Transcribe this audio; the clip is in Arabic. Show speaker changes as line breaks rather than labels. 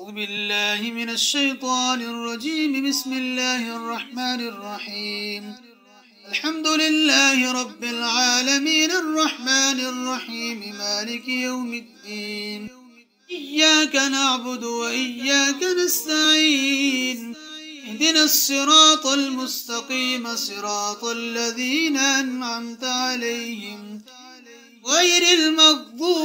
أعوذ بالله من الشيطان الرجيم. بسم الله الرحمن الرحيم. الحمد لله رب العالمين الرحمن الرحيم مالك يوم الدين. إياك نعبد وإياك نستعين. اهدنا الصراط المستقيم صراط الذين أنعمت عليهم غير المغضوب